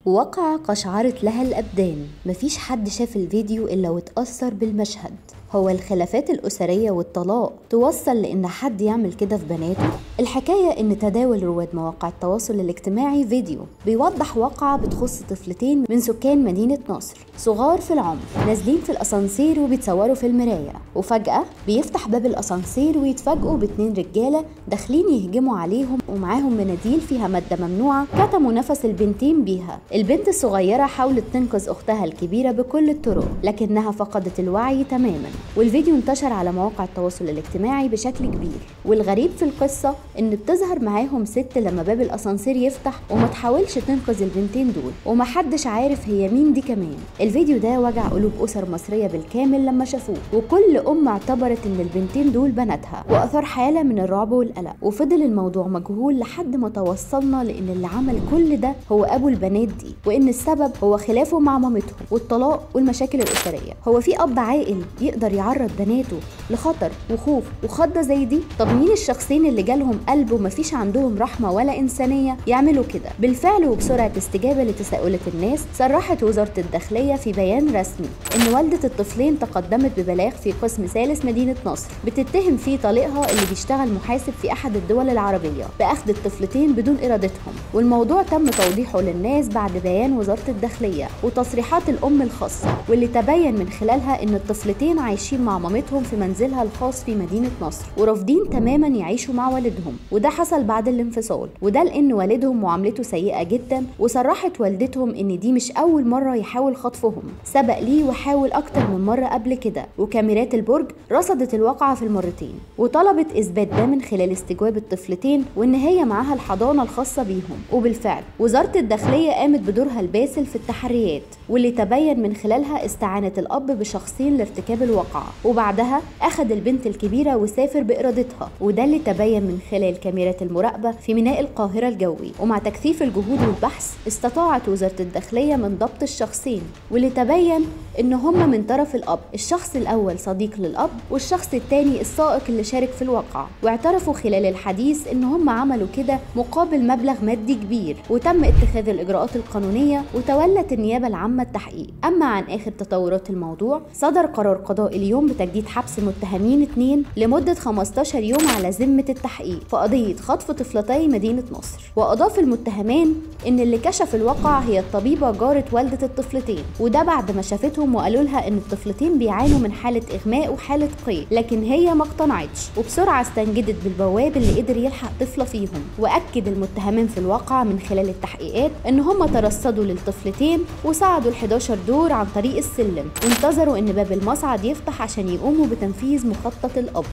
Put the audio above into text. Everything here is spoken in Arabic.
وقع قشعرت لها الأبدان. مفيش حد شاف الفيديو إلا واتأثر بالمشهد. هو الخلافات الأسرية والطلاق توصل لأن حد يعمل كده في بناته؟ الحكاية إن تداول رواد مواقع التواصل الاجتماعي فيديو بيوضح واقعة بتخص طفلتين من سكان مدينة نصر صغار في العمر، نازلين في الأسانسير وبيتصوروا في المراية، وفجأة بيفتح باب الأسانسير ويتفاجئوا باتنين رجالة داخلين يهجموا عليهم ومعاهم مناديل فيها مادة ممنوعة كتموا نفس البنتين بيها. البنت الصغيرة حاولت تنقذ أختها الكبيرة بكل الطرق لكنها فقدت الوعي تماما، والفيديو انتشر على مواقع التواصل الاجتماعي بشكل كبير. والغريب في القصة ان بتظهر معاهم ست لما باب الاسانسير يفتح وما تحاولش تنقذ البنتين دول، ومحدش عارف هي مين دي كمان. الفيديو ده وجع قلوب اسر مصرية بالكامل لما شافوه، وكل ام اعتبرت ان البنتين دول بناتها، واثار حالة من الرعب والقلق. وفضل الموضوع مجهول لحد ما توصلنا لان اللي عمل كل ده هو ابو البنات دي، وان السبب هو خلافه مع مامتهم والطلاق والمشاكل الاسرية. هو في اب عاقل يقدر يعرض بناته لخطر وخوف وخضة زي دي؟ طب مين الشخصين اللي جالهم قلب ومفيش عندهم رحمة ولا إنسانية يعملوا كده؟ بالفعل وبسرعة استجابة لتساؤلات الناس، صرحت وزارة الداخلية في بيان رسمي إن والدة الطفلين تقدمت ببلاغ في قسم ثالث مدينة نصر بتتهم فيه طليقها اللي بيشتغل محاسب في أحد الدول العربية بأخذ الطفلتين بدون إرادتهم. والموضوع تم توضيحه للناس بعد بيان وزارة الداخلية وتصريحات الأم الخاصة، واللي تبين من خلالها إن الطفلتين عايشين مع مامتهم في منزلها الخاص في مدينة نصر ورافضين تماما يعيشوا مع والدهم، وده حصل بعد الانفصال، وده لأن والدهم معاملته سيئة جدا. وصرحت والدتهم إن دي مش أول مرة يحاول خطفهم، سبق ليه وحاول أكتر من مرة قبل كده، وكاميرات البرج رصدت الواقعة في المرتين، وطلبت إثبات ده من خلال استجواب الطفلتين وإن هي معاها الحضانة الخاصة بيهم. وبالفعل وزارة الداخلية قامت بدورها الباسل في التحريات، واللي تبين من خلالها استعانة الأب بشخصين لارتكاب الواقعة، وبعدها أخذ البنت الكبيرة وسافر بإرادتها، وده اللي تبين من خلال كاميرات المراقبة في ميناء القاهرة الجوي. ومع تكثيف الجهود والبحث استطاعت وزارة الداخلية من ضبط الشخصين، واللي تبين إن هم من طرف الأب، الشخص الأول صديق للأب والشخص الثاني السائق اللي شارك في الواقعة، واعترفوا خلال الحديث إن هم عملوا كده مقابل مبلغ مادي كبير، وتم اتخاذ الإجراءات القانونية وتولت النيابة العامة التحقيق. أما عن آخر تطورات الموضوع، صدر قرار قضائي اليوم بتجديد حبس متهمين 2 لمدة 15 يوم على ذمة التحقيق في قضية خطف طفلتي مدينة نصر. وأضاف المتهمان إن اللي كشف الواقعة هي الطبيبة جارة والدة الطفلتين، وده بعد ما شافتهم وقالوا لها إن الطفلتين بيعانوا من حالة إغماء وحالة قيء، لكن هي ما اقتنعتش، وبسرعة استنجدت بالبواب اللي قدر يلحق طفلة فيهم. وأكد المتهمين في الواقعة من خلال التحقيقات إن هم ترصدوا للطفلتين وصعدوا ال11 دور عن طريق السلم، وانتظروا إن باب المصعد يفتح عشان يقوموا بتنفيذ مخطط الأب.